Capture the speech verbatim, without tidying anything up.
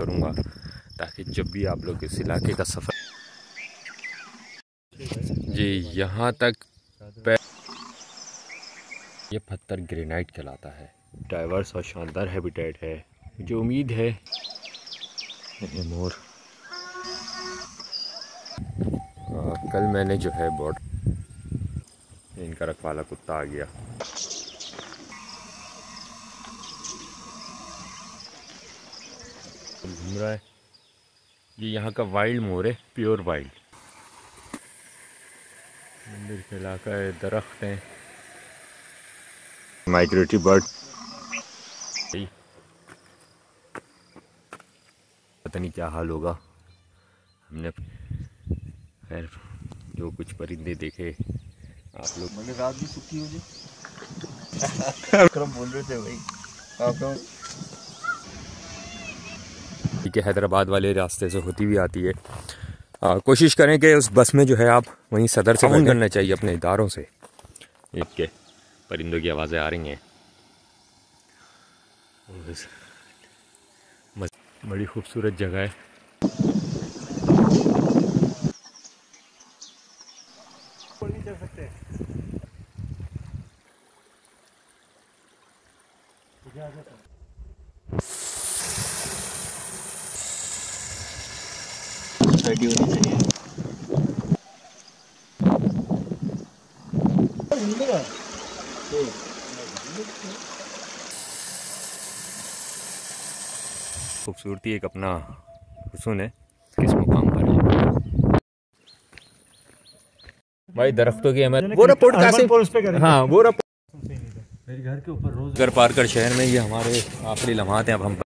करूँगा ताकि जब भी आप लोग इस इलाके का सफ़र जी यहाँ तक ये पत्थर ग्रेनाइट कहलाता है। डाइवर्स और शानदार हैबिटेट है। मुझे उम्मीद है ये मोर आ, कल मैंने जो है बॉर्ड इनका रखवाला कुत्ता आ गया। घूम रहा है। ये यहाँ का वाइल्ड मोर है, प्योर वाइल्ड। मंदिर का इलाका है, दरख्त हैं, माइग्रेटरी बर्ड। पता नहीं क्या हाल होगा। हमने खैर जो कुछ परिंदे देखे आप लोग मैंने रात भी सुखी हो जाए क्रम बोल रहे थे भाई आप ठीक है। हैदराबाद वाले रास्ते से होती हुई आती है। आ, कोशिश करें कि उस बस में जो है आप वहीं सदर से फोन करना चाहिए अपने इदारों से। एक के परिंदों की आवाज़ें आ रही हैं। बड़ी खूबसूरत जगह है। नहीं चल सकते सोसाइटी होनी चाहिए। खूबसूरती एक अपना हुस्न है। किस मुकाम पर है भाई दरख्तों की अहमियत। वो रिपोर्ट कैसे हाँ वो मेरे घर के ऊपर रोज घर पार कर शहर में ये हमारे आखिरी लम्हात हैं। अब हम